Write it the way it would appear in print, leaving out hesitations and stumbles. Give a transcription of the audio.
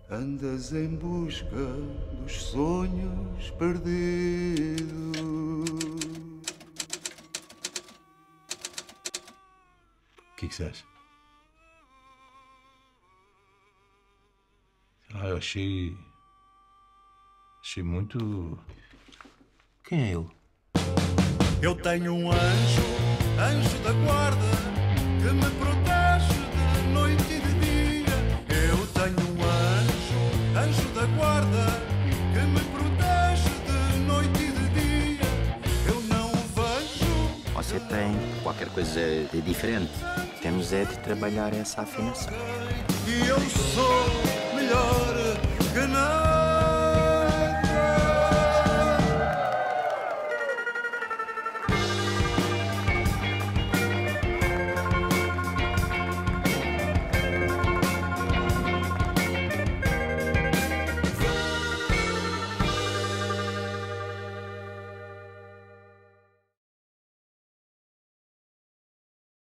Andas em busca dos sonhos perdidos. O que você acha? Eu achei... Achei muito... Quem é ele? Eu tenho um anjo, anjo da guarda, que me protege de noite e de dia. Eu tenho um anjo, anjo da guarda, que me protege de noite e de dia. Eu não o vejo. Você tem qualquer coisa de diferente. Temos é de trabalhar essa afinação. E eu sou melhor que não.